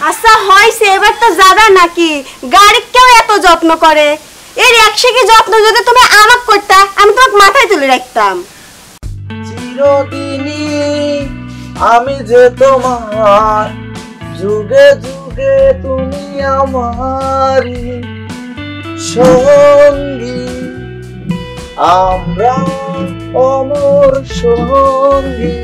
আচ্ছা হইছে, এবার তো যাবে নাকি? গাড়ি কেউ এত যত্ন করে? এর একশো কি যত্ন যদি তুমি আমাক করতা, আমি তোমাকে মাথায় তুলে রাখতাম। চিরদিনই আমি যে তোমার, যুগে যুগে তুমি আমারই সঙ্গী, আমরা অমর সঙ্গী।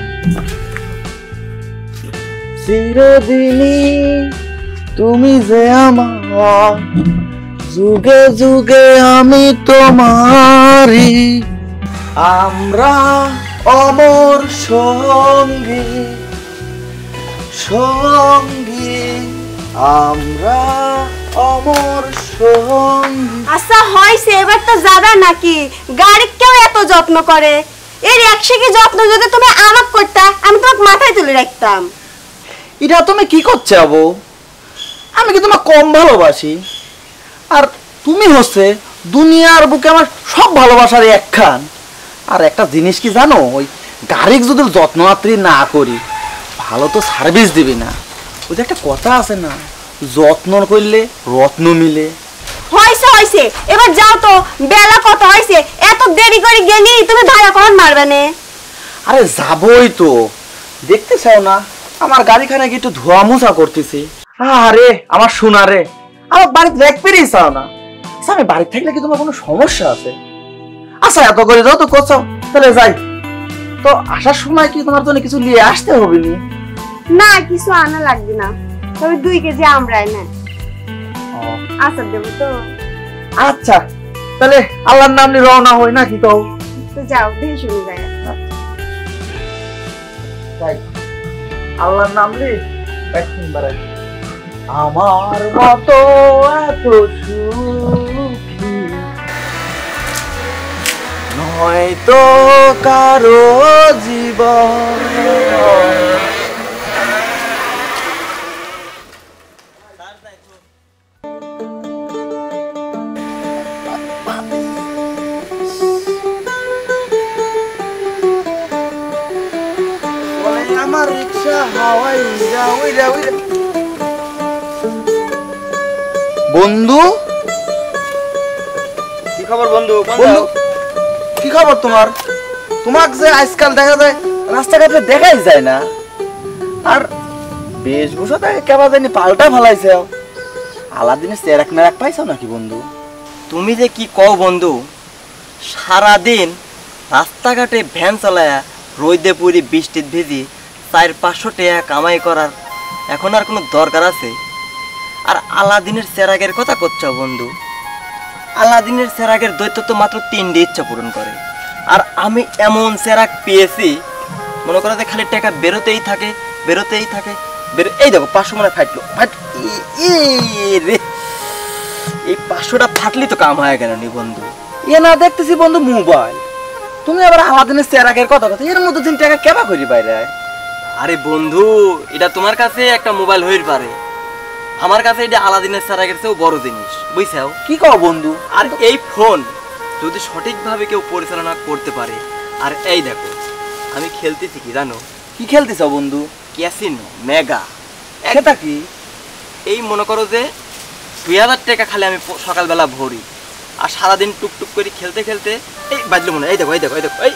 চিরদিনই তুমি যে আমার, যুগে যুগে আমি তোমারই, আমরা অমর সঙ্গী সঙ্গী, আমরা অমর সঙ্গী। আচ্ছা হইছে, এবার তো যাবে নাকি? গাড়ি কেউ এত যত্ন করে? এর একশো কি যত্ন যদি তুমি আমাক করতা, আমি তোমাকে মাথায় তুলে রাখতাম। এটা তুমি কি করছো আবু? আমি কি তোমাকে কম ভালোবাসি? আর তুমি হচ্ছে দুনিয়ার বুকে আমার সব ভালোবাসার একখান। আর একটা জিনিস কি জানো, ওই গাড়ি যদি যত্ন আত্রি না করি, ভালো তো সার্ভিস দিবি না। ওই যে একটা কথা আছে না, যত্ন করলে রত্ন মিলে। হইছে হইছে, এবার যাও তো, বেলা কত হইছে? এত দেরি করে গেলি তুমি ধারা কখন মারবে না? আরে যাবই তো, দেখতে চাও না আমার গাড়িখানে কি একটু ধোয়া মোছা করতেছি? আরে আমার সোনা রে, আমার বাড়িতে দেখতেই চাও না। আচ্ছা আমি বাড়ি থাকলে কি তোমার কোনো সমস্যা আছে? আচ্ছা এত করে যাও তো করছো, তাহলে যাই তো। আসার সময় কি তোমার জন্য কিছু নিয়ে আসতে হবে নি? না, কিছু আনা লাগবে না, তবে 2 কেজি আমরাই না আচার দেবো তো। আচ্ছা তাহলে আল্লাহর নাম নিয়ে রওনা হই নাকি? তো যাও, দেখে শুনে যায়। আল্লাহর নাম লি একদিন বাড়াই। আমার মতো এত সুখী নয়তো কারো জীবন। আমার রিক্সা হাওয়াই উড়া উড়া উড়া। বন্ধু কি খবর বন্ধু? বন্ধু কি খবর তোমার? তোমাকে যে আজকাল দেখা যায় রাস্তাঘাটে দেখাই যায় না, আর বেশভূষাটা কেবা জানি পাল্টা ফেলাইছে। আলাদিনের চেরাক মেরাক পাইছো নাকি বন্ধু? তুমি যে কি কও বন্ধু, সারাদিন রাস্তাঘাটে ভ্যান চালায়া রোদে পুরি বৃষ্টিতে ভিজি 400-500 টাকা কামাই করার এখন আর কোনো দরকার আছে? আর আলাদিনের চেরাগের কথা করছো বন্ধু? আলাদিনের চেরাগের দৈত্য তো মাত্র 3টে ইচ্ছা পূরণ করে, আর আমি এমন চেরাগ পেয়েছি মনে করো যে খালি টাকা বেরোতেই থাকে বেরোতেই থাকে। এই দেখো 500 মনে ফাটলো, রে এই 500টা ফাটলি তো কাম হয়ে গেল নি বন্ধু। এ না দেখতেছি বন্ধু মোবাইল, তুমি আবার আলাদিনের চেরাগের কথা কথা এর মধ্যে 3 টাকা কেবা করি বাইরে? আরে বন্ধু, এটা তোমার কাছে একটা মোবাইল হইতে পারে, আমার কাছে এটা আলাদিনের চেরাগের চেয়েও বড় জিনিস, বুঝছাও? কি কও বন্ধু? আর এই ফোন যদি সঠিকভাবে কেউ পরিচালনা করতে পারে, আর এই দেখো আমি খেলতেছি কি জানো? কি খেলতেছ বন্ধু? Casino mega. সেটা কি? এই মনে করো যে 2000 টাকা খালি আমি সকালবেলা ভরি, আর সারাদিন টুকটুক করে খেলতে খেলতে এই বাজলো মনে। এই দেখো এই দেখো এই দেখো,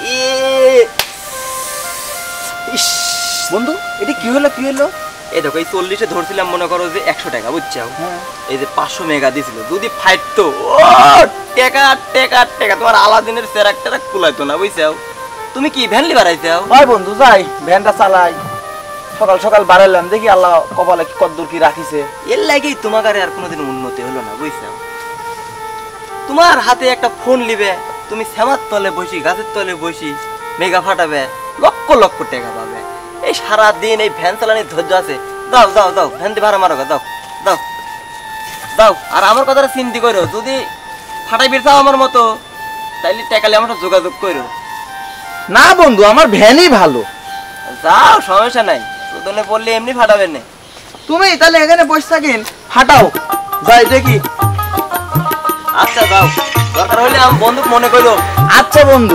ইস বন্ধু এটা কি হলো কি হলো? এই দেখো এই 40-এ ধরছিলাম মনে করো যে 100 টাকা, বুঝছো? এই যে 500 মেগা দিছিল, যদি ফাইটতো টাকা টাকা টাকা তোমার আলাদিনের চেরাক টেরাক কুলাইতো না, বুঝছো? তুমি কি ভ্যান লি বাড়াইছাও? ভাই বন্ধু যাই ভ্যানটা চালাই, সকাল সকাল বাড়াইলাম, দেখি আল্লাহ কপালে কি কদ্দুর কি রাখিছে। এর লাগেই তোমার আর কোনোদিন উন্নতি হলো না, বুঝছো? তোমার হাতে একটা ফোন লিবে, তুমি শ্যামার তলে বসি গাছের তলে বসি মেগা ফাটাবে, লক্ষ লক্ষ টাকা পাবে। এই সারাদিন এই ভ্যান চালানোর ধৈর্য আছে? দাও দাও দাও, ভ্যান দিয়ে ভাড়া মারো, দাও দাও দাও। আর আমার কথাটা চিন্তা করো, যদি ফাটাই বেরছাও আমার মতো, তাইলে টাকালে আমার যোগাযোগ করো। না বন্ধু আমার ভ্যানই ভালো। যাও সমস্যা নাই, তোদনে বললে এমনি ফাটাবে না। তুমি তাহলে এখানে বসে থাকেন, ফাটাও যাই দেখি। আচ্ছা যাও, দরকার হলে আমি বন্ধু মনে করো। আচ্ছা বন্ধু।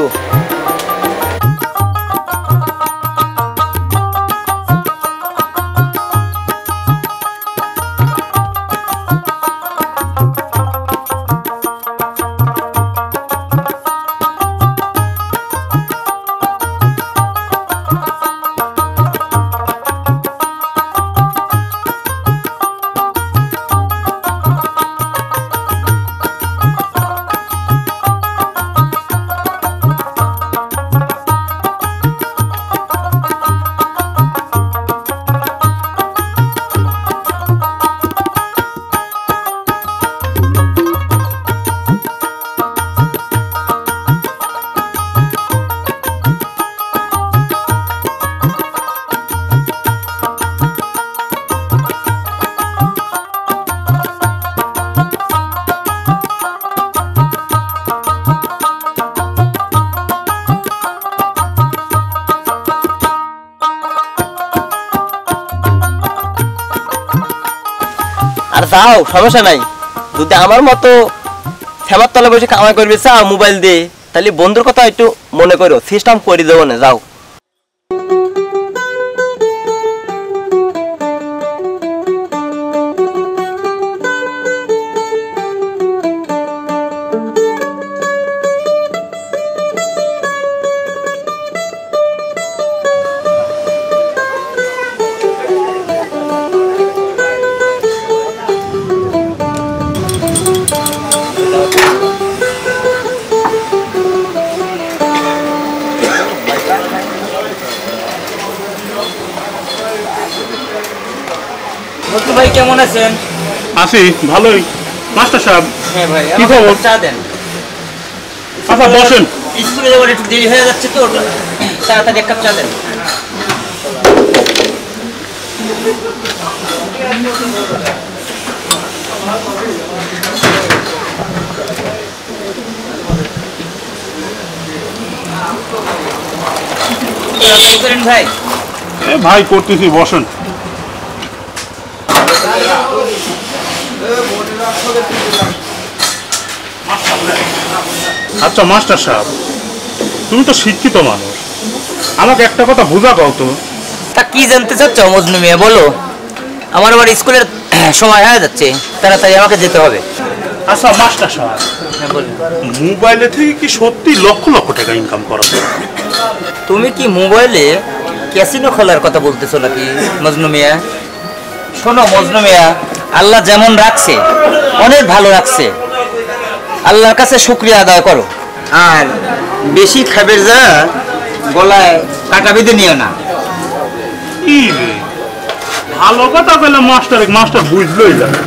চাও সমস্যা নাই, যদি আমার মতো ফেমার তলে বসে কামাই করবে চাও মোবাইল দিয়ে, তাহলে বন্ধুর কথা একটু মনে করো, সিস্টেম করে দেবো না, যাও। ভাই কেমন আছেন? আছি ভালোই। মাস্টার সাহেব হ্যাঁ ভাই, কি খবর? চা দেন। আচ্ছা বসেন। স্কুলে যাওয়ার একটু দেরি হয়ে যাচ্ছে তো, তাড়াতাড়ি এক কাপ চা দেন। কি করেন ভাই? ভাই করতেছি, বসেন। আচ্ছা মাস্টার সাহেব, তুমি তো শিক্ষিত মানুষ, আমাকে একটা কথা বুঝা কও তো। তা কি জানতে চাচ্ছ মজনু মিয়া, বলো। আমার আবার স্কুলের সময় হয়ে যাচ্ছে, তাড়াতাড়ি আমাকে যেতে হবে। আচ্ছা মাস্টার সাহেব, হ্যাঁ বলুন। মোবাইলে থেকে কি সত্যি লক্ষ লক্ষ টাকা ইনকাম করা যায়? তুমি কি মোবাইলে ক্যাসিনো খোলার কথা বলতেছো নাকি মজনু মিয়া? শোনো মজনু মিয়া, আল্লাহ যেমন রাখছে অনেক ভালো রাখছে, আল্লাহর কাছে শুকরিয়া আদায় করো। আর বেশি খাবার যা গলায় কাটা বেঁধে নিও না। কি রে, ভালো কথা পেলে মাস্টার বুঝলোই যাবে।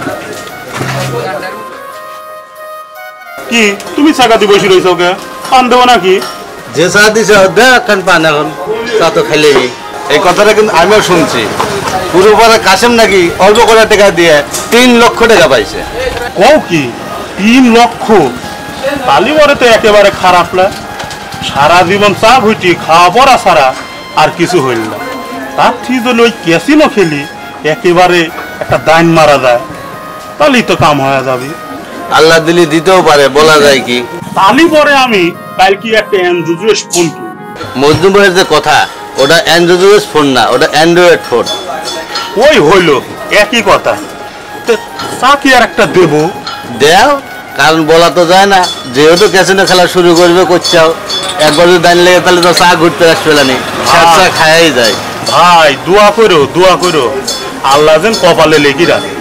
কি তুমি চাকাতি বসে রয়েছ, ওকে পান দেবো নাকি? যে চা দিছে দেখান পান এখন চা তো খাইলে। এই কথাটা কিন্তু আমিও শুনছি, পুরো পাড়া কাশেম নাকি অল্প করে টাকা দিয়ে 3 লক্ষ টাকা পাইছে। কও কি 3 লক্ষ? তালি বরে তো একেবারে খারাপ না। সারা জীবন চা ঘুটি খাওয়া পড়া ছাড়া আর কিছু হইল না, তার ঠিক যদি ওই ক্যাসিনো খেলি একেবারে একটা দাইন মারা যায়, তাহলেই তো কাম হয়ে যাবে। আল্লাহ দিলি দিতেও পারে, বলা যায় কি। তালি পরে আমি কাল কি একটা অ্যান্ড্রয়েড ফোন কিনি। মজনু ভাইয়ের যে কথা, ওটা অ্যান্ড্রয়েড ফোন না, ওটা অ্যান্ড্রয়েড ফোন। ওই হইল একই কথা। তো চা কি আর একটা দেবো? দেও, কারণ বলা তো যায় না, যেহেতু ক্যাসিনো খেলা শুরু করবে করছাও, একবার যদি দাঁড়িয়ে লেগে তাহলে তো চা ঘুরতে আসবে না, চা খায়াই যায়। ভাই দোয়া করো আল্লাহ যেন কপালে লেগে রাখে।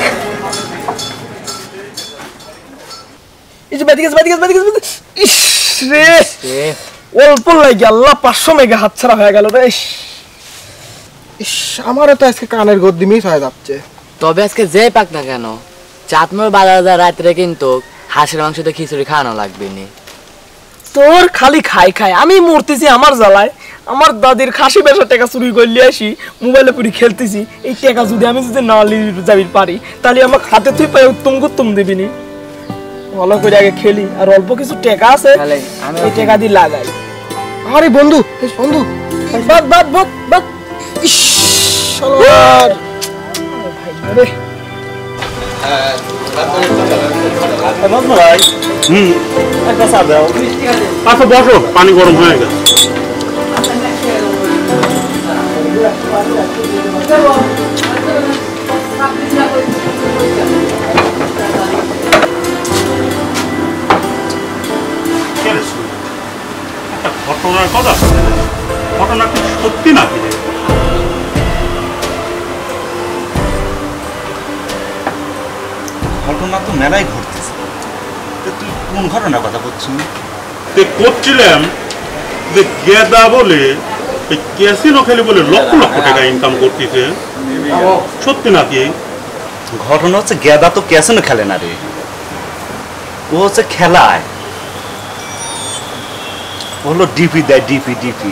অল্প লাগে আল্লাহ 500 মেগা হাতছাড়া হয়ে গেল রে। আমারও তো আজকে কানের গদ্দি মিস হয়ে যাচ্ছে। তবে আজকে যে পাক না কেন, চাঁদমোর বাজার রাত্রে কিন্তু হাঁসের মাংস দিয়ে খিচুড়ি খাওয়ানো লাগবে নি। তোর খালি খাই আমি মরতেছি আমার জ্বালায়। আমার দাদির খাসি বেচা টাকা চুরি করলে আসি, মোবাইলে পুরি খেলতেছি। এই টাকা যদি আমি না যাবি পারি, তাহলে আমার হাতে তুই পাই উত্তম দিবিনি। ভালো করে আগে খেলি, আর অল্প কিছু টাকা আছে এই টাকা দিয়ে লাগাই। আরে বন্ধু বাদ ইস শালার ভাই রে। ভাই একটা চা দাও। আচ্ছা বসো, পানি গরম হয়ে গেছে। ঘটনার কথা, ঘটনা কি সত্যি নাকি? ঘটনা তো মেলাই ঘটতেছে, তুই কোন ঘটনার কথা বলছিস? করছিলাম যে গেদা বলে এই ক্যাসিনো খেলে বলে লক্ষ লক্ষ টাকা ইনকাম করতেছে, সত্যি নাকি? ঘটনা হচ্ছে গেদা তো ক্যাসিনো খেলে না রে, ও হচ্ছে খেলায়, ও হলো ডিপি দেয়, ডিপি।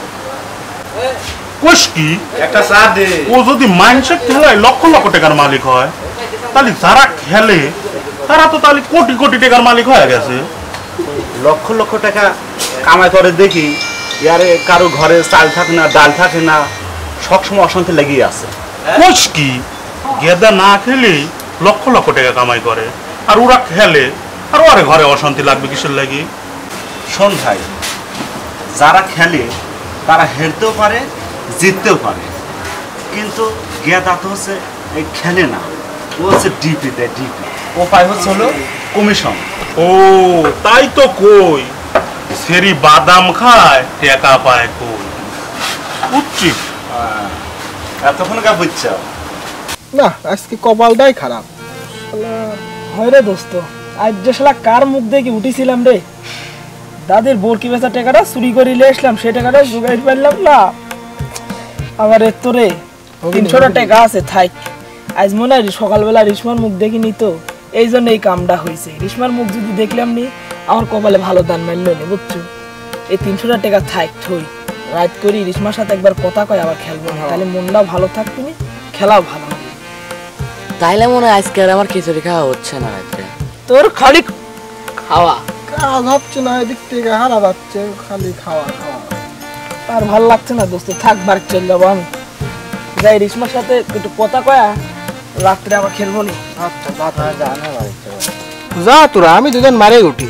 কোষ কি একটা চা দে। ও যদি মাইন্ডসেট খেলায় লক্ষ লক্ষ টাকার মালিক হয়, তাহলে যারা খেলে তারা তো তাহলে কোটি কোটি টাকার মালিক হয়ে গেছে। লক্ষ লক্ষ টাকা কামাই করে দেখি, ইয়ারে কারো ঘরে চাল থাকে না, ডাল থাকে না, সবসময় অশান্তি লেগেই আছে। কোষ কি গেদা না খেলে লক্ষ লক্ষ টাকা কামাই করে, আর ওরা খেলে, আর ওরে ঘরে অশান্তি লাগবে কিসের লাগি? শোন ভাই, যারা খেলে তারা হেরতেও পারে, জিততেও পারে, কিন্তু গেদা তো হচ্ছে এই খেলে না, ও হচ্ছে ডিপি দেয়, ডিপি। ও পায় হচ্ছে হলো কমিশন। ও তাই তো কই, সেরি বাদাম খায় টাকা পায় কই, বুঝছি। এতক্ষণ কা বুঝছ না, আজকে কপালটাই খারাপ। হয় রে দোস্ত, আজ যে শালা কার মুখ দেখে উঠেছিলাম রে, দাদির বরকি বেচা টাকাটা চুরি করে নিয়ে আসলাম, সেই টাকাটা জোগাড় পারলাম না। আবার এত রে 300 টাকা আছে থাক। আজ মনে হয় সকালবেলা রিশমার মুখ দেখি নি তো, এই জন্য এই কামটা হয়েছে। রিশমার মুখ যদি দেখলাম নি, আমার কপালে ভালো দান মারল নি, বুঝছো? এই 300 টাকা থাক থই, রাত করি রিশমার সাথে একবার কথা কয় আবার খেলবো, তাহলে মনটাও ভালো থাকবে, খেলাও ভালো হবে। তাইলে মনে হয় আজকে আর আমার খিচুড়ি খাওয়া হচ্ছে না রাত্রে। তোর খালি খাওয়া কাজ হচ্ছে না, এদিক থেকে হারা যাচ্ছে, খালি খাওয়া খাওয়া। আর ভাল লাগছে না দোস্ত, থাক বাড়ি চল যাবো আমি। যাই রিশমার সাথে একটু কথা কয়া রাত্রে আবার খেলবো নি। আচ্ছা যা তোরা, আমি দুজন মারে উঠি।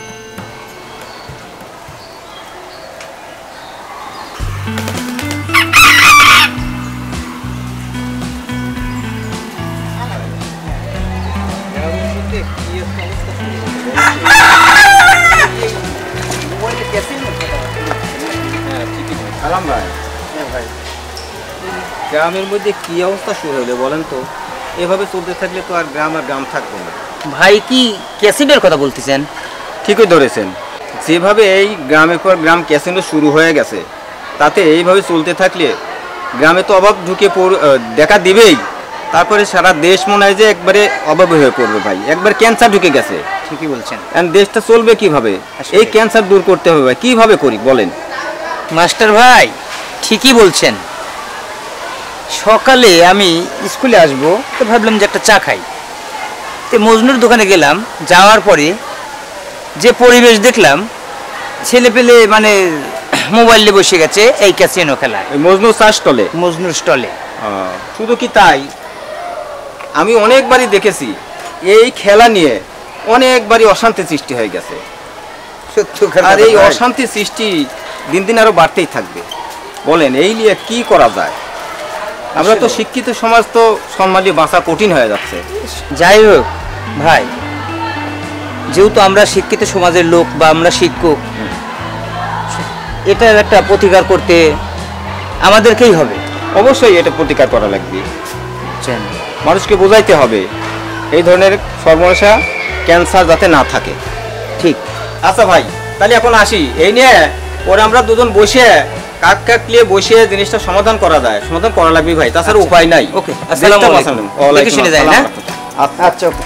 গ্রামের মধ্যে কি অবস্থা শুরু হলো বলেন তো? এভাবে চলতে থাকলে তো আর গ্রাম থাকবে না। ভাই কি ক্যাসিনোর কথা বলতেছেন? ঠিকই ধরেছেন, যেভাবে এই গ্রামের পর গ্রাম ক্যাসিনো শুরু হয়ে গেছে, তাতে এইভাবে চলতে থাকলে গ্রামে তো অভাব ঢুকে দেখা দিবেই। তারপরে সারা দেশ মনে হয় যে একবারে অভাবে হয়ে পড়বে ভাই, একবার ক্যান্সার ঢুকে গেছে। ঠিকই বলছেন। দেশটা চলবে কিভাবে? এই ক্যান্সার দূর করতে হবে ভাই, কিভাবে করি বলেন? মাস্টার ভাই ঠিকই বলছেন। সকালে আমি স্কুলে আসব, তো ভাবলাম যে একটা চা খাই। তো মজনুর দোকানে গেলাম, যাওয়ার পরে যে পরিবেশ দেখলাম, ছেলে পেলে মানে মোবাইলে বসে গেছে এই ক্যাসিনো খেলা। মজনুর চা স্টলে, মজনুর স্টলে। শুধু কি তাই, আমি অনেকবারই দেখেছি এই খেলা নিয়ে অনেকবারই অশান্তি সৃষ্টি হয়ে গেছে। আর এই অশান্তি সৃষ্টি দিন দিন আরো বাড়তেই থাকবে। বলেন এই নিয়ে কি করা যায়? আমরা তো শিক্ষিত সমাজ, তো সম্মানী বাঁচা কঠিন হয়ে যাচ্ছে। যাই হোক ভাই, যেহেতু আমরা শিক্ষিত সমাজের লোক বা আমরা শিক্ষক, এটার একটা প্রতিকার করতে আমাদেরকেই হবে। অবশ্যই এটা প্রতিকার করা লাগবে, মানুষকে বোঝাইতে হবে এই ধরনের সর্বনাশা ক্যান্সার যাতে না থাকে। ঠিক আচ্ছা ভাই, তাহলে এখন আসি। এই নিয়ে পরে আমরা দুজন বসে কাক নিয়ে বসে জিনিসটা সমাধান করা যায়, সমাধান করা লাগবে ভাই, তাছাড়া উপায় নাই। ওকে, আসসালামু আলাইকুম। দেখে শুনে যাই না? আচ্ছা ওকে।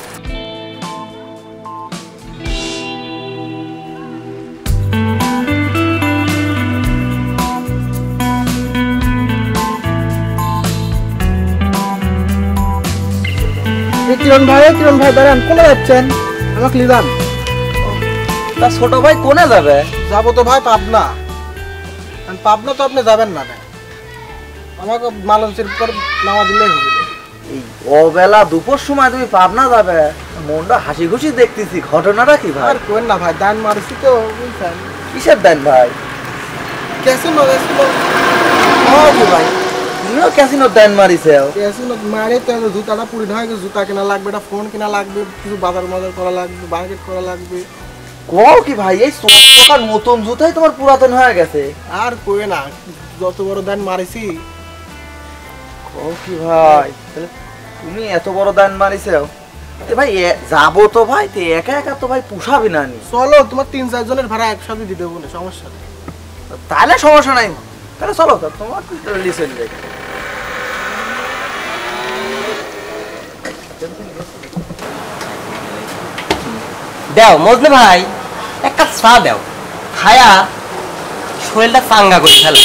কিরণ ভাই দাঁড়ান, কোনে যাচ্ছেন? আমাকে লিদান। তা ছোট ভাই কোনে যাবে? যাবো তো ভাই পাবনা। পাবনা তো আপনি যাবেন না, আমাকে মালঞ্চের পর নামা দিলেই হবে। অবেলা দুপুর সময় তুমি পাবনা যাবে? মনটা হাসি খুশি দেখতেছি, ঘটনাটা কি ভাই? আর কোন না ভাই, দান মারছি তো বুঝছেন। কিসের দেন ভাই? ক্যাসিনো ভাই, তুমিও ক্যাসিনোর দেন মারিছে? ক্যাসিনো মারে তো জুতাটা পুরি হয়, জুতা কেনা লাগবে, একটা ফোন কেনা লাগবে, কিছু বাজার মাজার করা লাগবে, মার্কেট করা লাগবে। কও কি ভাই, এই চোখটা নতুন জুতাই তোমার পুরাতন হয়ে গেছে? আর কই না, যত বড় দান মারিছি। কও কি ভাই, তুমি এত বড় দান মারিছে? ভাই যাবো তো ভাই, একা একা তো ভাই পুষাবি না। চলো, তোমার 3-4 জনের ভাড়া একসাথে দিয়ে দেবো না, সমস্যা নেই। তাহলে সমস্যা নাই, তাহলে চলো তোমার লিসেন দেখে। দাও মজনু ভাই, এক কাপ চা দাও, খায়া শরীরটা চাঙ্গা করে ফেলো।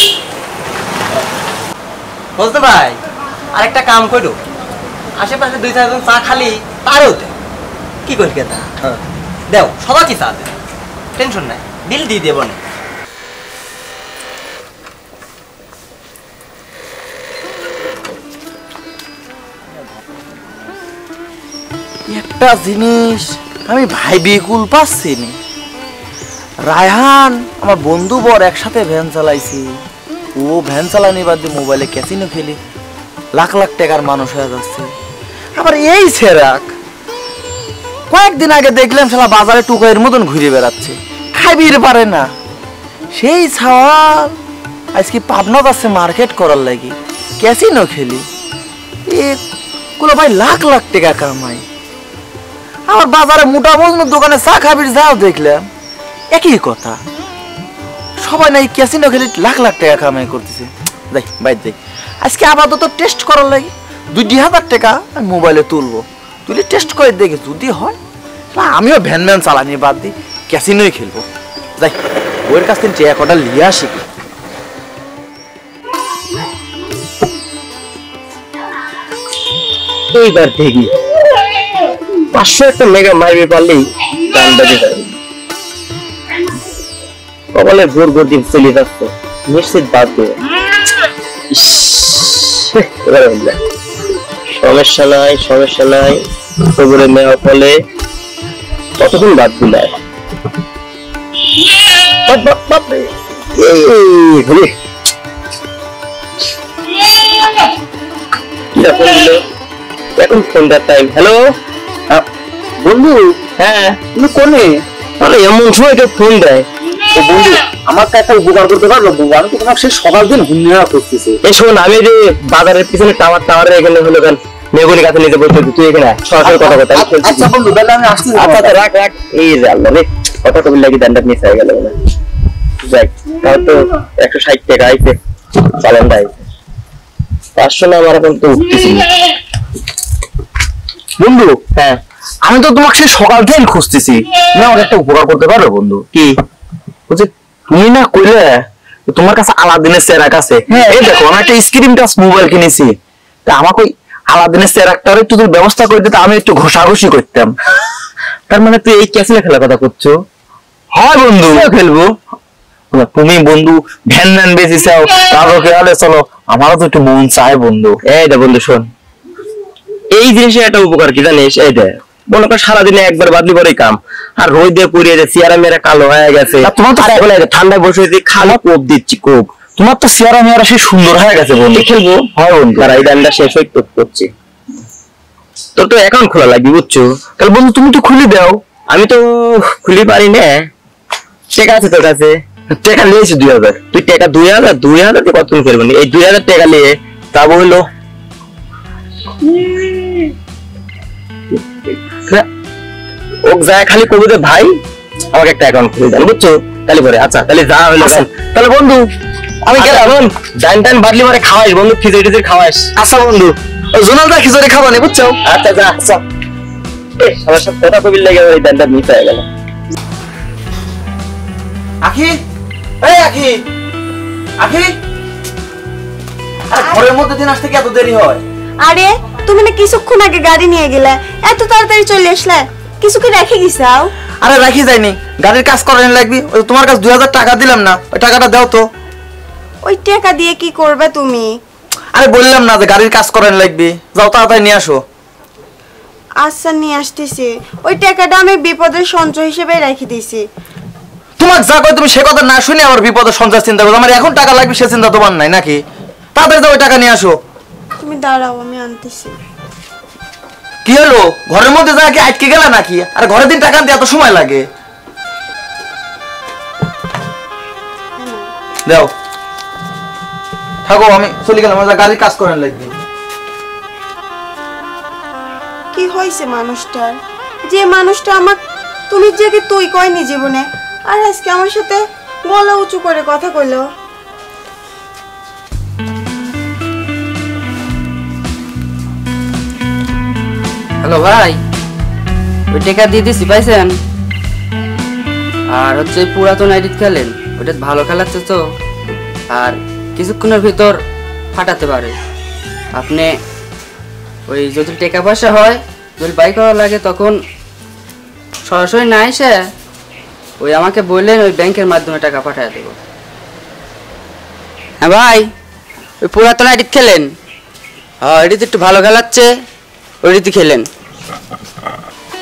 মজনু ভাই আরেকটা কাম করো, আশেপাশে 2-4 জন চা খালি তারও দেও। কি করি কেতা দেও, সবাইকে চা দেও, টেনশন নাই, বিল দিয়ে দেবো না। একটা জিনিস আমি ভাইবি কুল পাচ্ছি না। রায়হান আমার বন্ধু বর একসাথে ভ্যান চালাইছি, ও ভ্যান চালানি বাদ দিয়ে মোবাইলে ক্যাসিনো খেলি লাখ লাখ টাকার মানুষ হয়ে যাচ্ছে। আবার এই ছেড়াক কয়েকদিন আগে দেখলাম শালা বাজারে টুকাইয়ের মতন ঘুরে বেড়াচ্ছে, খাইবির পারে না। সেই ছাওয়াল আজকে পাবনা যাচ্ছে মার্কেট করার লাগি, ক্যাসিনো খেলি, এগুলো ভাই লাখ লাখ টাকা কামাই। আমার বাজারে মোটা মজনুর দোকানে চা খাবির যাও দেখলাম একই কথা, সবাই নাই ক্যাসিনো খেলি লাখ লাখ টাকা কামাই করতেছে। যাই বাইর যাই, আজকে আপাতত টেস্ট করার লাগে 2,000 টাকা আমি মোবাইলে তুলবো, তুলে টেস্ট করে দেখি যদি হয় আমিও ভ্যান ভ্যান চালানি বাদ দিই ক্যাসিনোই খেলবো। যাই ওর কাছ থেকে টাকা কটা লিয়ে আসি। এইবার দেখি 500 একটা মেগা মারবে পারলেই দাম বেড়ে যাবে। কপালে ভোর ভোর দিন চলে যাচ্ছে, নিশ্চিত বাদ দেবে। সমস্যা নাই সমস্যা নাই, খবরে নেওয়া ফলে কতক্ষণ বাদ দিলায়। এখন সন্ধ্যার টাইম। হ্যালো বন্ধু, হ্যাঁ তুমি কোনে? তাহলে এমন সময় কেউ ফোন দেয়। বন্ধু আমাকে একটা উপকার করতে পারলো? আমি তো তোমাকে সেই সকাল দিন ঘুমিয়ে করতেছি। এই শোন, আমি যে বাজারের পিছনে টাওয়ারের এখানে হলো কেন মেগুনি কাছে নিতে বলতে, তুই এখানে সরাসরি কথা বলতে। আচ্ছা বন্ধু তাহলে আমি আসছি। আচ্ছা রাখ রাখ। এই যে আল্লাহ রে, কথা কবি লাগি দান্ডাত মিস হয়ে গেল না। যাক তাও তো 160 টাকা আইছে, চালানটা আইছে। 500 না আমার এখন তো উঠতেছি বন্ধু। হ্যাঁ আমি তো তোমাকে সেই সকাল থেকে খুঁজতেছি, তুমি আমাকে একটা উপকার করতে পারো বন্ধু? কি? বলছে তুমি না কইলে তোমার কাছে আলাদিনের চেরাক আছে, এই দেখো আমি একটা স্ক্রিন টাচ মোবাইল কিনেছি, তা আমাকে ওই আলাদিনের চেরাকটার একটু ব্যবস্থা করে দিতে আমি একটু ঘষাঘষি করতাম। তার মানে তুই এই ক্যাসিনো খেলার কথা করছো? হয় বন্ধু খেলবো। তুমি বন্ধু ভ্যান ভ্যান বেশি চাও, তারও খেয়ালে চলো, আমারও তো একটু মন চায় বন্ধু। এইটা বন্ধু শোন, এই জিনিসের একটা উপকার কি জানিস? এইটা মনে কর সারাদিনে একবার বাদলি পরে কাম, আর রোদে পুড়িয়ে যে চেয়ারা মেয়েরা কালো হয়ে গেছে, তোমার তো এখন ঠান্ডায় বসে খালো কোপ দিচ্ছি কোপ, তোমার তো চেয়ারা মেয়েরা সেই সুন্দর হয়ে গেছে বন্ধু। খেলবো হয় বন্ধু, আর এই দানটা শেষ হয়ে কোপ করছি। তোর তো অ্যাকাউন্ট খোলা লাগবে বুঝছো? তাহলে বন্ধু তুমি তো খুলে দাও। আমি তো খুলি পারি না। টাকা আছে তোর কাছে? টাকা নিয়েছি 2000। তুই টাকা 2000 দিয়ে কত তুমি ফেলবো? এই 2000 টাকা নিয়ে তা বললো ও যায় খালি কবিতে ভাই আমাকে একটা অ্যাকাউন্ট খুলে দেন বুঝছো? তাহলে পরে আচ্ছা তাহলে যা হইলো। তাহলে বন্ধু আমি গেলাম, ডাইন টাইন বাদলি মারে খাওয়াইস বন্ধু, খিচুড়ি টিচুড়ি খাওয়াইস। আচ্ছা বন্ধু, ওই জোনালদা খিচুড়ি খাবানি বুঝছো? আচ্ছা যা। আচ্ছা আমার সব কথা কবির লেগে ওই ডানটা মিস হয়ে গেল। আখি, এই আখি, আখি, আরে ঘরের মধ্যে দিন আসতে কি এত দেরি হয়? আরে তুমি না কিছুক্ষণ আগে গাড়ি নিয়ে গেলে, এত তাড়াতাড়ি চলে আসলে, কিছু কি রেখে গেছাও? আরে রাখি যায়নি, গাড়ির কাজ করানো লাগবে। ওই তোমার কাছে 2000 টাকা দিলাম না, ওই টাকাটা দাও তো। ওই টাকা দিয়ে কি করবে তুমি? আরে বললাম না যে গাড়ির কাজ করানো লাগবে, যাও তাড়াতাড়ি নিয়ে আসো। আচ্ছা নিয়ে আসতেছি। ওই টাকাটা আমি বিপদের সঞ্চয় হিসেবে রেখে দিয়েছি। তোমার যা কই তুমি সে কথা না শুনে আবার বিপদের সঞ্চয় চিন্তা করো। আমার এখন টাকা লাগবে সে চিন্তা তোমার নাই নাকি? তাড়াতাড়ি যাও ওই টাকা নিয়ে আসো। তুমি দাঁড়াও, আমি আনতেছি। কি হলো, ঘরের মধ্যে যা কি আটকে গেলে নাকি? আর ঘরের দিন টাকা আনতে এত সময় লাগে? দাও থাকো, আমি চলে গেলাম, গাড়ির কাজ করেন লাগবে। কি হয়েছে মানুষটার? যে মানুষটা আমার তুমি যে তুই কয়নি জীবনে, আর আজকে আমার সাথে গলা উঁচু করে কথা কইলো। হ্যালো ভাই, ওই টাকা দিয়ে দিছি পাইছেন? আর হচ্ছে পুরাতন আইডি খেলেন, ওটা ভালো খেলাচ্ছে তো, আর কিছুক্ষণের ভিতর ফাটাতে পারে। আপনি ওই যদি টাকা পয়সা হয়, যদি বাই করা লাগে তখন সরাসরি না এসে ওই আমাকে বললেন, ওই ব্যাংকের মাধ্যমে টাকা পাঠিয়ে দেবো। হ্যাঁ ভাই, ওই পুরাতন আইডি খেলেন? হ্যাঁ, এটিতে একটু ভালো খেলাচ্ছে, ওই রীতি খেলেন।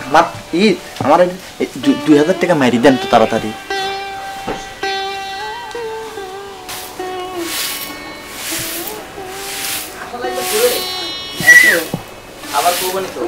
আমার ঈদ আমার 2000 টাকা মারি দেন তো তাড়াতাড়ি। আবার কোরবানি তো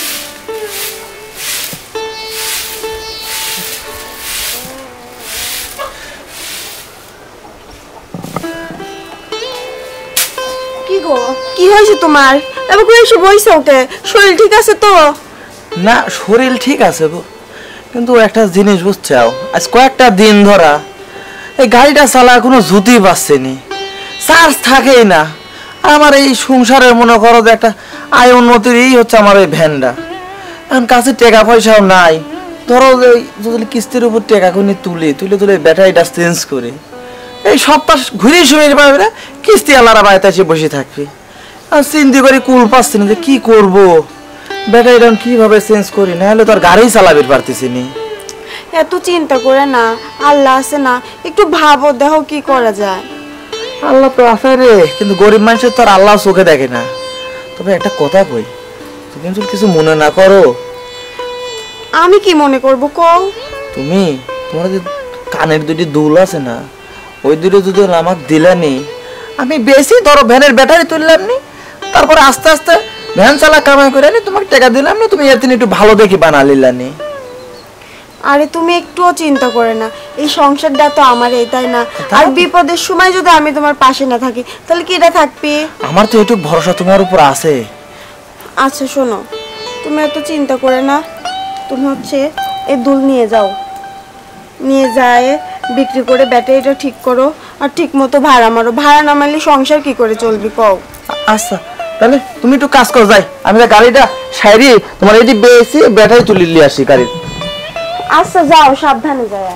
কি গো, কি হয়েছে তোমার? এবার করে এসে বইছো ওকে, শরীর ঠিক আছে তো? না শরীর ঠিক আছে গো, কিন্তু একটা জিনিস বুঝছাও, আজ কয়েকটা দিন ধরা এই গাড়িটা চালা কোনো জুতি পাচ্ছেনি, চার্জ থাকেই না। আমার এই সংসারের মনে করো যে একটা আয় উন্নতির এই হচ্ছে আমার এই ভ্যানটা। এখন কাছে টাকা পয়সাও নাই, ধরো যদি কিস্তির উপর টাকা কিনে তুলে ব্যাটারিটা চেঞ্জ করে এই সপ্তাহ ঘুরে শুনে পাবে না, কিস্তি আলারা বাড়িতে এসে বসে থাকবে। আর চিন্তা করে কুল পাচ্ছি না যে কি করবো, ব্যাটারিটা কিভাবে চেঞ্জ করি, না হলে তো আর গাড়ি চালাবে পারতেছি নি। এত চিন্তা করে না, আল্লাহ আছে না, একটু ভাবো দেখো কি করা যায়। আল্লাহ তো আছে রে, কিন্তু গরিব মানুষের তো আর আল্লাহ চোখে দেখে না। তবে একটা কথা কই, তুমি যদি কিছু মনে না করো। আমি কি মনে করবো কও? তোমার যে কানের দুটি দুল আছে না, ওই দুটো যদি আমাকে দিলানি, আমি বেশি ধরো ভ্যানের ব্যাটারি তুললাম নি, তারপরে আস্তে আস্তে ভ্যান চালা কামাই করে নি, তোমাকে টাকা দিলাম নি, তুমি এর একটু ভালো দেখি বানালিলানি। আরে তুমি একটুও চিন্তা করে না, এই সংসারটা তো আমার তাই না? আর বিপদের সময় যদি আমি তোমার পাশে না থাকি তাহলে কি এটা থাকবে? আমার তো একটু ভরসা তোমার উপর আছে। আচ্ছা শোনো, তুমি এত চিন্তা করে না, তুমি হচ্ছে এই দুল নিয়ে যাও, নিয়ে যায় বিক্রি করে ব্যাটারিটা ঠিক করো, আর ঠিক মতো ভাড়া মারো। ভাড়া না মারলে সংসার কি করে চলবি কও? আচ্ছা তাহলে তুমি একটু কাজ করো, যাই আমি গাড়িটা সাইরি তোমার এটি বেশি ব্যাটারি তুলে নিয়ে আসি গাড়ির। আচ্ছা যাও, সাবধানে যায়।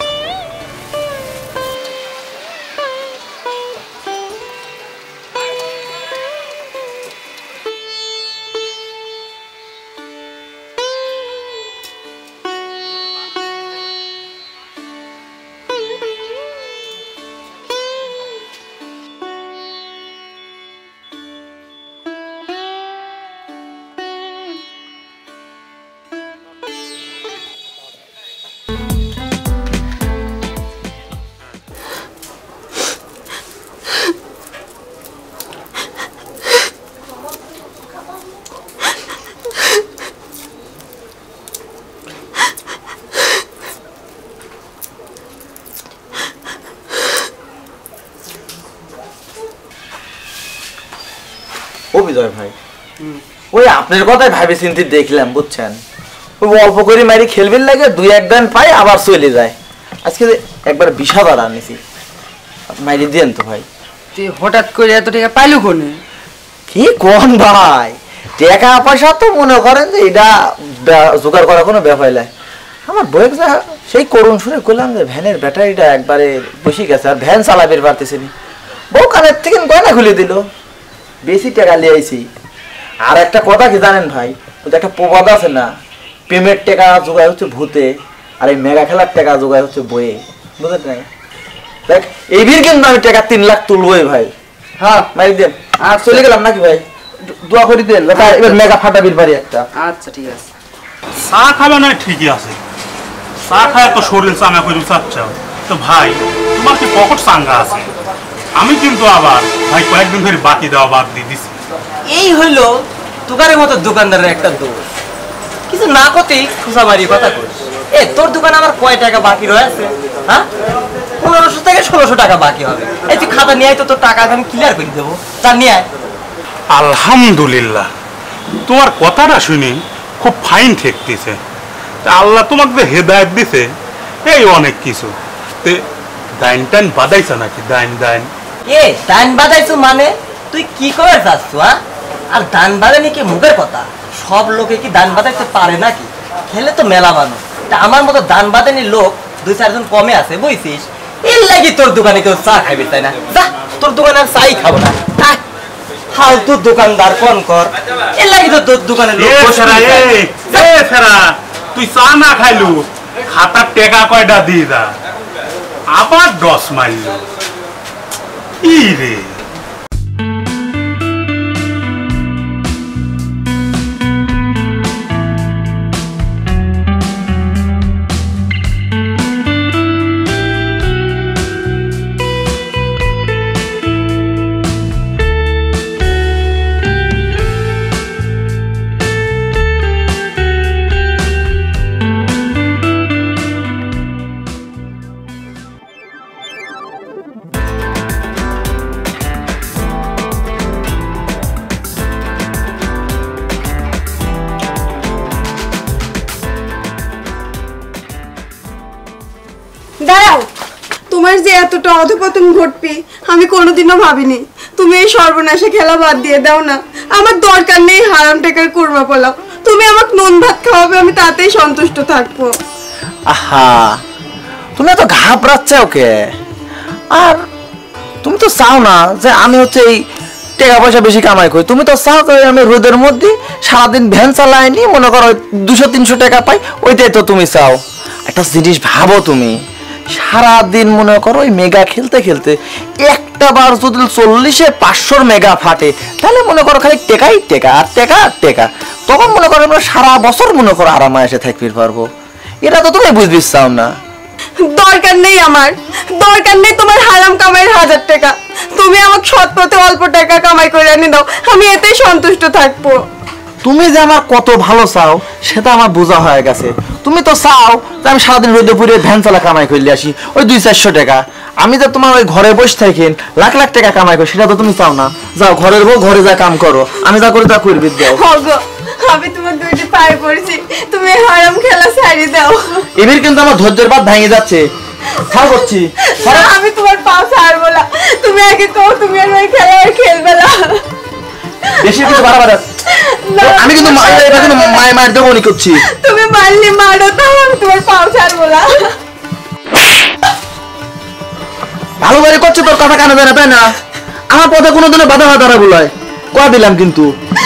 ও বিজয় ভাই, ওই আপনার কথাই ভাবি চিন্তি দেখলাম বুঝছেন, ওই অল্প করে মারি খেলবেন লাগে, দুই এক দান পাই আবার চলে যায়। আজকে একবার 20,000 আনিছি, মারি দেন তো ভাই। তুই হঠাৎ করে এত টাকা পাইলু কোনে? কি কোন ভাই, টাকা পয়সা তো মনে করেন যে এটা জোগাড় করা কোনো ব্যাপার নাই। আমার বইয়ের যা সেই করুণ শুনে করলাম যে ভ্যানের ব্যাটারিটা একবারে বসে গেছে, আর ভ্যান চালাবে পারতেছিনি। বউ কানের থেকে গয়না খুলে দিল, বেশি টাকা নিয়ে আইছি। আর একটা কথা কি জানেন ভাই, ওদের একটা প্রবাদ আছে না, প্রেমের টাকা জোগায় হচ্ছে ভূতে, আর এই মেগা খেলার টাকা জোগায় হচ্ছে বইয়ে, বুঝলেন নাই? দেখ এই ভিড় কিন্তু আমি টাকা 3 লাখ তুলবই ভাই। হ্যাঁ মারি দেন, আর চলে গেলাম নাকি ভাই, দোয়া করে দেন এবার মেগা ফাটাবির বাড়ি একটা। আচ্ছা ঠিক আছে। চা খাবে না ঠিকই আছে, চা খায় তো শরীর চাঙ্গা করে চাচ্ছাও তো ভাই, তোমার কি পকেট চাঙ্গা আছে? আমি কিন্তু আবার ভাই কয়েকদিন ধরে বাকি দেওয়া বাদ দিয়ে দিছি। এই হইলো দোকানের মতো দোকানদারের একটা দোষ, কিছু না করতেই খুশামারি কথা কইস। এ তোর দোকানে আমার কয় টাকা বাকি রয়েছে? হ্যাঁ 1500 থেকে 1600 টাকা বাকি হবে। এই তুই খাতা নিয়ে আয় তো, তোর টাকা আমি ক্লিয়ার করে দেবো, তা নিয়ে আয়। আলহামদুলিল্লাহ, তোমার কথাটা শুনি খুব ফাইন ঠেকতেছে। আল্লাহ তোমাকে যে হেদায়েত দিছে এই অনেক কিছু। দাইন টাইন বাদাইছে নাকি? দাইন এ দান বাদাইছো মানে তুই কি করে যাচ্ছ? আর দান বাদানি কি মুখের কথা? সব লোকে কি দান বাদাইতে পারে নাকি? খেলে তো মেলা মানুষ, তা আমার মতো দান বাদানি লোক 2-4 জন কমে আছে বুঝছিস। এর লাগি তোর দোকানে কেউ চা খাইবে তাই না? যা তোর দোকানে আর চাই খাবো না, ফালতু দোকানদার কোন কর। এর লাগি তো তোর দোকানে লোক বসে রয়েছে। তুই চা না খাইলু, খাতার টাকা কয়টা দিয়ে দা, আবার 10 মাইল ই রে। দাঁড়াও, তোমার যে এতটা অধপতন ঘটবে আমি কোনোদিনও ভাবিনি। তুমি এই সর্বনাশে খেলা বাদ দিয়ে দাও না, আমার দরকার নেই হারাম টাকার কুরমা পোলাও। তুমি আমাকে নুন ভাত খাওয়াবে, আমি তাতেই সন্তুষ্ট থাকবো। আহা, তুমি তো ঘাবড়াচ্ছে ওকে। আর তুমি তো চাও না যে আমি হচ্ছে এই টাকা পয়সা বেশি কামাই করি। তুমি তো চাও যে আমি রোদের মধ্যে সারাদিন ভ্যান চালাইনি, মনে করো 200-300 টাকা পাই, ওইটাই তো তুমি চাও। একটা জিনিস ভাবো, তুমি সারাদিন মনে করো ওই মেগা খেলতে খেলতে একটা বার যদি 40-500 মেগা ফাটে, তাহলে মনে করো খালি টেকাই টেকা আর টেকা আর টেকা। তখন মনে করো আমরা সারা বছর মনে করো আরামে এসে থাকতে পারবো। এটা তো তুমি বুঝবি চাও না। দরকার নেই আমার, দরকার নেই তোমার হারাম কামাইয়ের 1000 টাকা। তুমি আমাকে সৎ পথে অল্প টাকা কামাই করে এনে দাও, আমি এতেই সন্তুষ্ট থাকবো। তুমি যে আমার কত ভালো চাও সেটা আমার বোঝা হয়ে গেছে। তুমি তো চাও যে আমি সারাদিন রোদে পুড়ে ভ্যান চালা কামাই করলে আসি ওই 200-400 টাকা। আমি যে তোমার ওই ঘরে বসে থাকি লাখ লাখ টাকা কামাই করি, সেটা তো তুমি চাও না। যাও ঘরের বউ ঘরে যা কাম করো, আমি যা করি তা করবি। দাও, আমি তোমার দুইটি পায়ে পড়েছি, তুমি হারাম খেলা ছাড়িয়ে দাও। এবার কিন্তু আমার ধৈর্যের বাঁধ ভেঙে যাচ্ছে। ছাড় করছি, আমি তোমার পাও ছাড়বো না। তুমি আগে কও তুমি আর ওই খেলা আর খেলবে না। বেশি কিছু বাড়াবার আমি কিন্তু মায়ের দেবো নি করছি। তুমি মারলে মারো, তাও আমি তোমার পাও ছাড়বো না। ভালো করে করছে, তোর কথা কানে দেয় না, তাই না? আমার পথে কোনোদিনও বাধা হয় দাঁড়া বলায় কয়া দিলাম কিন্তু।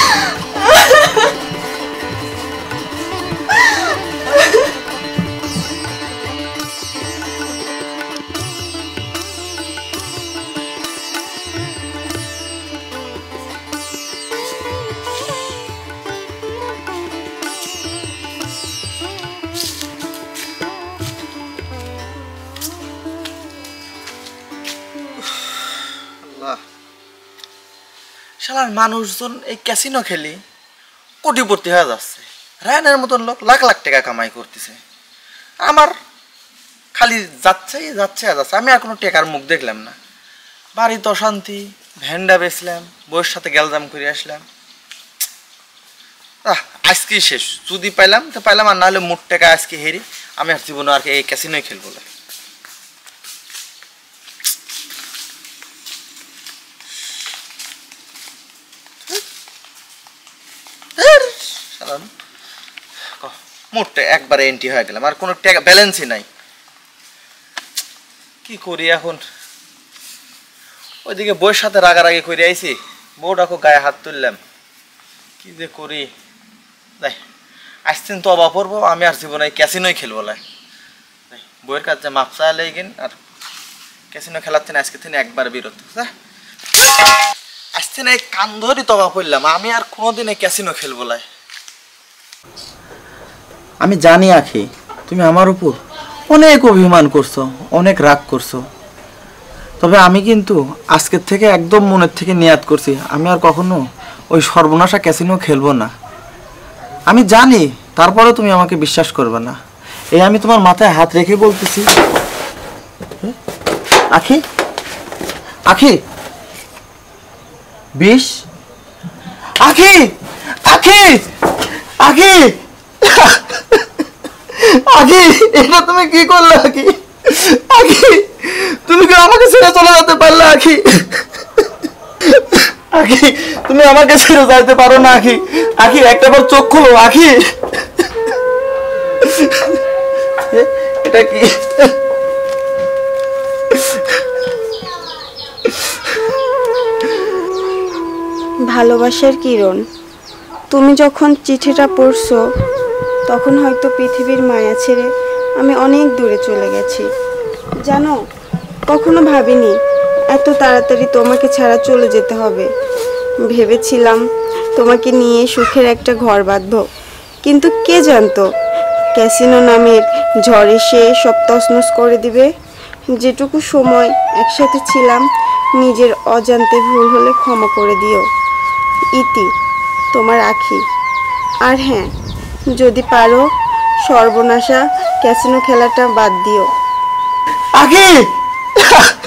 শালার মানুষজন এই ক্যাসিনো খেলি কোটিপতি হয়ে যাচ্ছে। রায়নের মতন লোক লাখ লাখ টাকা কামাই করতেছে, আমার খালি যাচ্ছে যাচ্ছে যাচ্ছে। আমি আর কোনো টাকার মুখ দেখলাম না। বাড়ি তো অশান্তি, ভ্যান্ডা বেচলাম, বউয়ের সাথে গ্যালজাম করে আসলাম। আজকেই শেষ, যদি পাইলাম তো পাইলাম, আর নাহলে মোট টাকা আজকে হেরি। আমি আর জীবনে আর এই ক্যাসিনোই খেলবো না। মোটটা একবারে এন্ট্রি হয়ে গেলাম, আর কোনো টাকা ব্যালেন্সই নাই। কি করি এখন? ওইদিকে বউয়ের সাথে রাগারাগি করে আইছি, বউটাকে গায়ে হাত তুললাম। কি যে করি, আসছেন তো অবা পড়বো। আমি আর জীবনে ক্যাসিনোই খেলবো না। বউয়ের কাছে মাপ চাইলে গেন, আর ক্যাসিনো খেলাচ্ছেন আজকে থেকে একবার বিরত। আসছেন এই কান ধরি তবা পড়লাম, আমি আর কোনোদিন এই ক্যাসিনো খেলবো না। আমি জানি আখি, তুমি আমার উপর অনেক অভিমান করছো, অনেক রাগ করছো। তবে আমি কিন্তু আজকের থেকে একদম মনের থেকে নিয়াত করছি, আমি আর কখনো ওই সর্বনাশা ক্যাসিনো খেলবো না। আমি জানি, তারপরে তুমি আমাকে বিশ্বাস করবে না। এই আমি তোমার মাথায় হাত রেখে বলতেছি। আখি, আখি, 20, আখি, আখি, আখি, আখি, এটা তুমি কি করলে আখি? আখি, তুমি কি আমাকে ছেড়ে চলে যেতে পারলে আখি? আখি, তুমি আমাকে ছেড়ে যাইতে পারো না আখি? আখি, একটাবার চোখ খোলো আখি। এটা কি? ভালোবাসার কিরণ, তুমি যখন চিঠিটা পড়ছো তখন হয়তো পৃথিবীর মায়া ছেড়ে আমি অনেক দূরে চলে গেছি। জানো, কখনো ভাবিনি এত তাড়াতাড়ি তোমাকে ছাড়া চলে যেতে হবে। ভেবেছিলাম তোমাকে নিয়ে সুখের একটা ঘর বাঁধবো, কিন্তু কে জানতো ক্যাসিনো নামের ঝড় এসে সব তছনছ করে দিবে। যেটুকু সময় একসাথে ছিলাম, নিজের অজান্তে ভুল হলে ক্ষমা করে দিও। ইতি, তোমার আখি। আর হ্যাঁ, যদি পারো সর্বনাশা ক্যাসিনো খেলাটা বাদ দিও। আখি,